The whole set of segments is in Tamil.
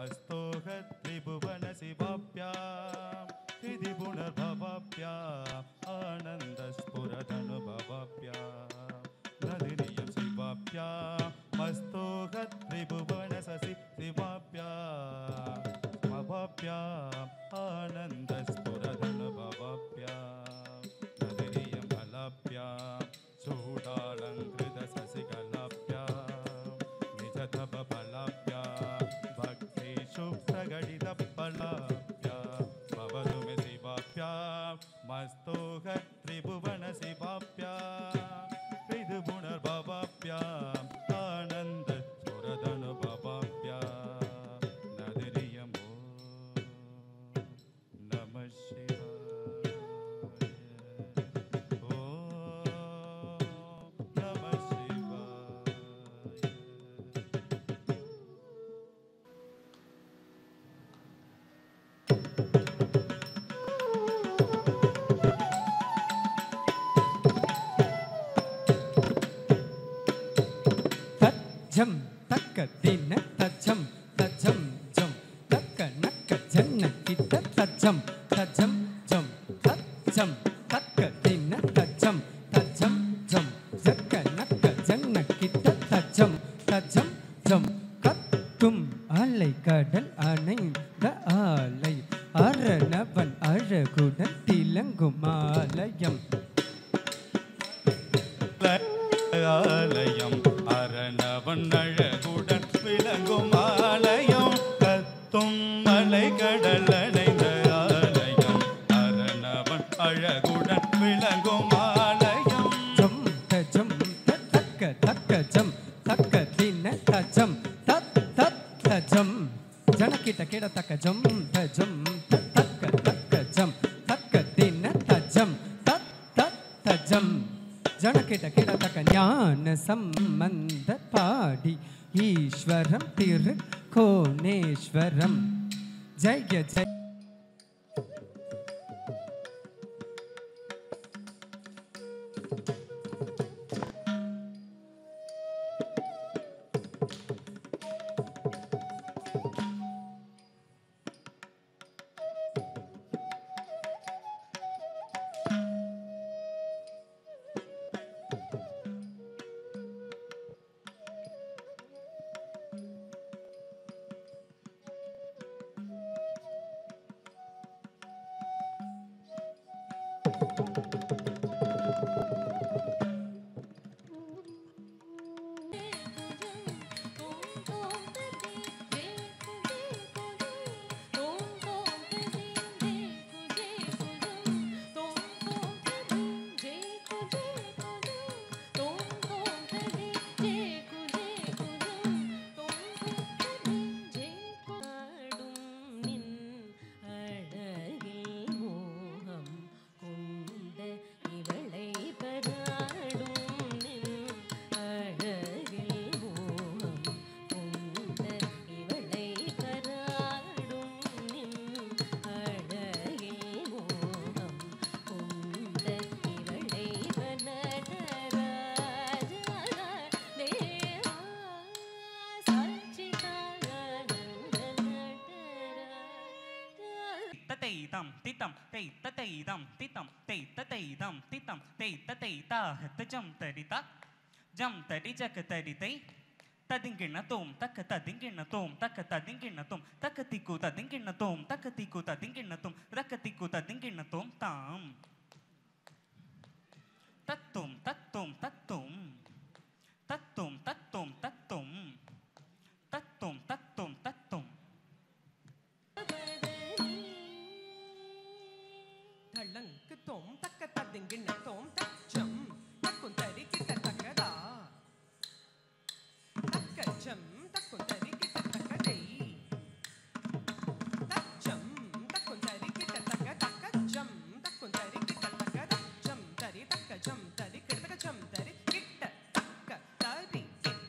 मस्तोह त्रिभुवन शिवाप्या हृदि पुनर्भवाप्या आनन्दस्फुरदनुभवाप्या नदिनीयं शिवाप्या मस्तोह त्रिभुवन शशि शिवाप्या भवाप्या आनन्दस्फुरदनुभवाप्या नदिनीयं कलाप्या चूडालङ्कृत शशिकलाप्या निजतप फलाप्या भक्तिषु प्रकटितफलाप्या भवतु मे शिवाप्या मस्तोह त्रिभुवन शिवाप्या हृदि पुनर्भवाप्या आनन्द स्फुरदनुभवाप्या नदिनीयं नमः शिवाय नमः शिवाय। तज्जम तक दिन तज्जम तज्जम जम तक नक जन कित तज्जम तज्जम जम तज्जम तक दिन तज्जम तज्जम जम तक नक जन कित तज्जम तज्जम जम கத்தும் அலை கடல் அணைந்த ஆலை அரணவன் அழகுடன் திலங்கும் ஆலயம் ஆலயம் அரணவன் அழகுடன் விளங்கும் ஆலயம் கத்தும் மலை கடல் அணைந்த ஆலயம் அரணவன் அழகுடன் விளங்கும் ஆலயம் ஜம் தஜம் தக்க தக்க ஜம் தக்க தின தஜம் தத் தத் தஜம் ஜனகிட்ட கிட தக்க ஜம் தஜம் தக்க தக்க ஜம் தக்க தின தஜம் தத் தத் தஜம் ஜனகிட்ட கிட தக்க ஞான சம்பந்த பாடி ஈஸ்வரம் திரு Koneswaram Jaya Jaya Tam titam te tateidam titam te tateidam titam te tateita jam tadita jam tadi jak tadite tadingina tom tak tadingina tom tak tadingina tom takatiku tadingina tom takatiku tadingina tom rakatiku tadingina tom tam tatum tatum tatum tatum tatum tatum tatum tatum tatum தள்ளங்கு தோம் தக்க ததிங்கின தோம் தச்சம் தக்கும் தரி கிட்ட தக்கதா தக்கச்சம் தக்கும் தரி கிட்ட தக்கதை தச்சம் தக்கும் தரி கிட்ட தக்க தக்கச்சம் தக்கும் தரி கிட்ட தக்க தச்சம் தரி தக்கச்சம் தரி கிட்ட தக்கச்சம் தரி கிட்ட தக்க தரி கிட்ட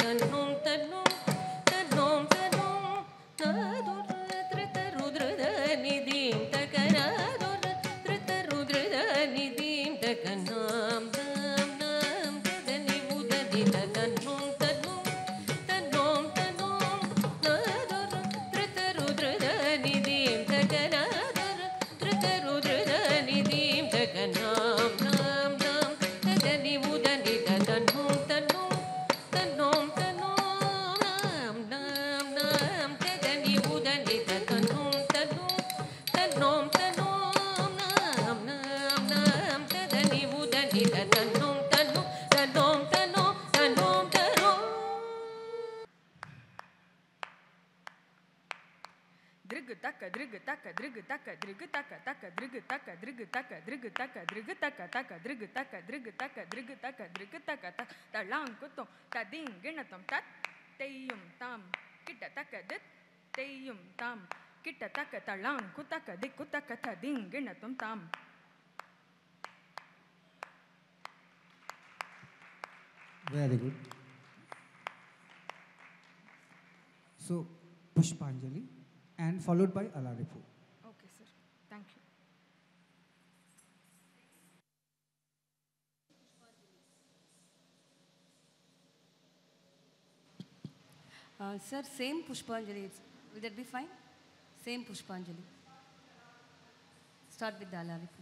தன்னும் தன்னும் தன்னும் தன்னும் நாதுர திருத ருத்ரத நிதிம் தகநாதுர திருத ருத்ரத நிதிம் தகநாம் நாம் நாம் ததனி உததி தன்னும் தன்னும் தன்னும் தன்னும் நாதுர திருத ருத்ரத நிதிம் தகநாதுர திருத ருத்ரத நிதிம் தகநாம் நாம் நாம் ததனி உததி தன்னும் தன்னும் தன்னும் தன்னும் நாம் நாம் நாம் ததனி உததி தன்னும் தன்னும் தன்னும் தன்னும் நாம் நாம் நாம் ததனி உததி தன்னும் தன்னும் தன்னும் தன்னும் தன்னும் தன்னும் Drug taka drug taka drug taka drug taka taka drug taka drug taka drug taka drug taka taka drug taka drug taka drug taka drug taka ta talang kutum tading ginatum tat teyum tam kita taka dit teyum tam kita taka talang kutaka dik kutaka tading ginatum tam. Very good. So Pushpanjali and followed by Alaripu. Okay, sir. Thank you. Sir, same Pushpanjali. Will that be fine? Same Pushpanjali. Start with the Alaripu.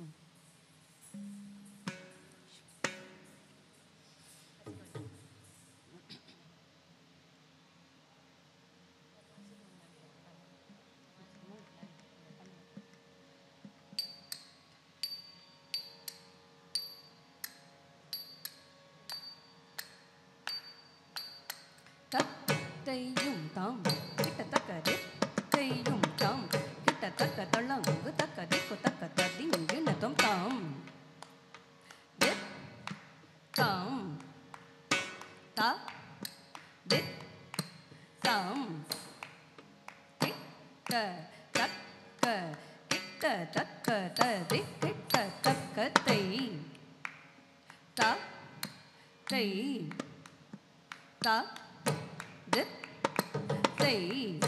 தத்தையும் தாம் கிட்ட தக்கதே தையும் தாம் கிட்ட தக்க தள்ளங்கு தக்கதே தக்க ததிங்கிணத்தும் தாம் தித் தாம் தா தித் தாம் கிட்ட தக்க கிட்ட தக்க ததி கிட்ட தக்க தை தா தை தா dit tay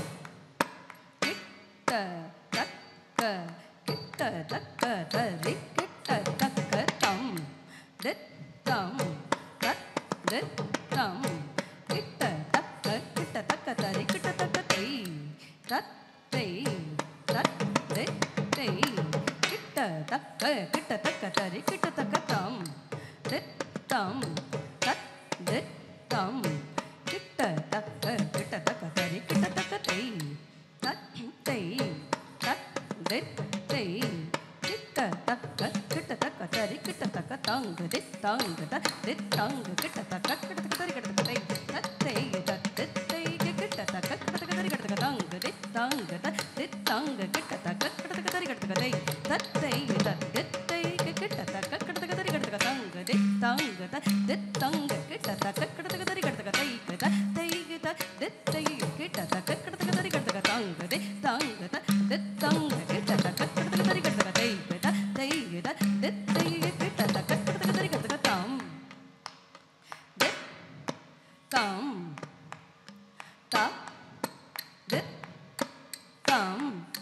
kitta takka kitta takka tari kitta takka tam dit tam tat dit tam kitta takka tari kitta takka tay tat tay tat dit tay kitta takka tari kitta takka tam dit tam tat dit tam kitta takka tari kitta takka tay tat tay tat dit tay kitta takka tari kitta takka tang dit tang tat dit tang kitta takka tari kitta takka tay tat tay tat dit tay kitta takka tari kitta takka tang dit tang tat dit tang kitta takka tari kitta takka tay tat tay tat dit tay kitta takka tari kitta takka tang dit tang tat dit tang kitta takka tari kitta takka tay tat tay dit tay kitta takka tari kitta takka tang dit tang tat dit tang kitta takka tari kitta takka tay tat tay dit tay kitta takka tari kitta takka tam dit tam ta dit tam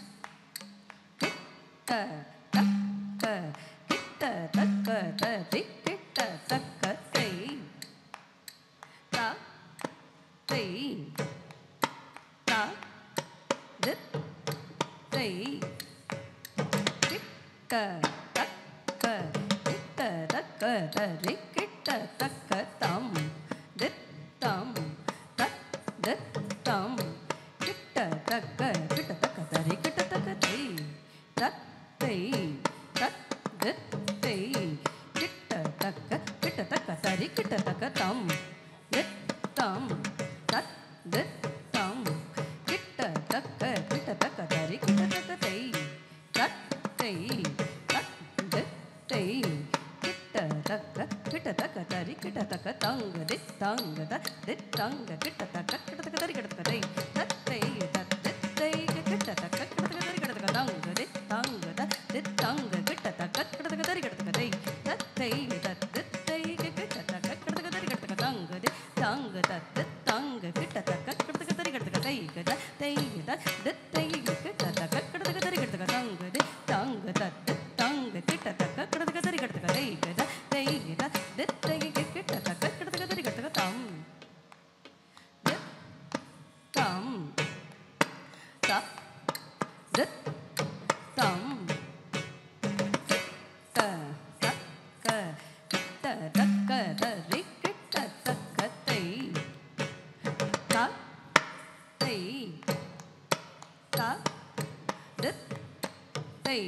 kitta takka tari kitta takka tay ta tay ta dit tay kitta takka tari kitta takka tam dit tam tat dit tam kitta takka tari kitta takka tay tat tay tat dit tay kitta takka tari kitta takka tam dit tam tat dit tam kitta takka tari kitta takka tay tat tay tat dit tay kitta takka tari kitta takka tang dit tang tat dit tang kitta takka tari kitta takka tay tat tay tat dit tay kitta takka tari kitta takka tang dit tang tat dit tang kitta takka tari kitta takka tay tat tay tat dit tay kitta takka tari kitta takka tang dit tang tat dit ta dit tam ta ta ka ta ta ka ta ri ta ta ka ti ta ti ta dit ti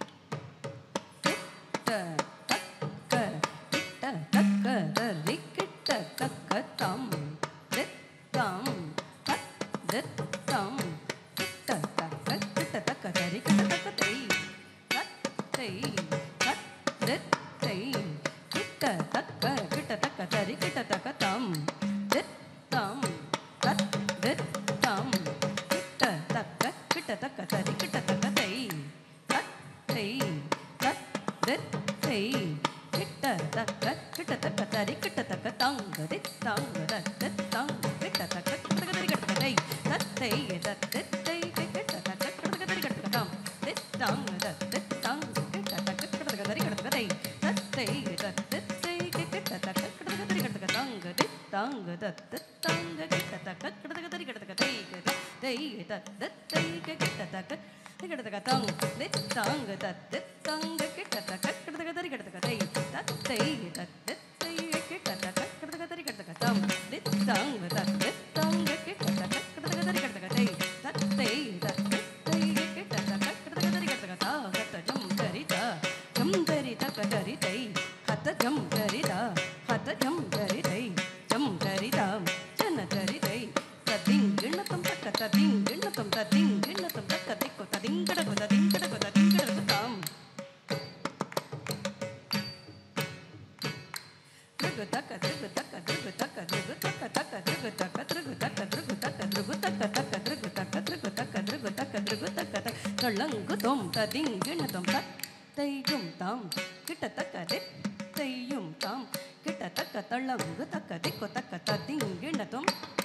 ta ta ka ta ta ka ta ri ta ta ka tam dit tam ta dit tam ta ta ka ta ta ka ri ta ta ka ti ta ti ta dit ti ta ta ka ta ka ri ta ta ka tam dit tam ta dit tam ta ta ka ta ka ri ta ta ka ti ta ti ta dit ti ta ta ka ta ka ri ta ta ka tang dit tang da dit tang ta ta ka ta ka ri ta ta ti ta ti ta dit ti ta ta ka ta ka ri ta tam dit tang da dit tang ta ta ka ta ka ri ta ti ta ti ta dit ti ta ta ka ta ka ri ta tang dit tang da dit tang ta ta ka ta ka ri ta ti ti ta dit ti ta ta ka ta tang dit tang da dit tang ta ta ka ta ka ri ta ti ta ti ta dit ti ta ta ka ta ka ri ta tam dit tang da dit tang ta ta ka ta ka ri ta ti ta ti ta dit ti ta ta ka ta ka ri ta ta ta jam kari ta ka ta ri ti hat jam kari ta ti jam kari ta jana kari ti ta ding gina tam ta ding gina tam ta ding gina tam ta ti ko ta ding kada ko ta ding kada ko ta ding kada ko tam drugu taka drugu taka drugu taka drugu taka taka drugu taka drugu taka drugu taka drugu taka taka drugu taka drugu taka drugu taka drugu taka talangu tom ta ding gina tam ta tayum tam kita taka de tayum tam kita taka talangu taka de ko taka ta ding gina tom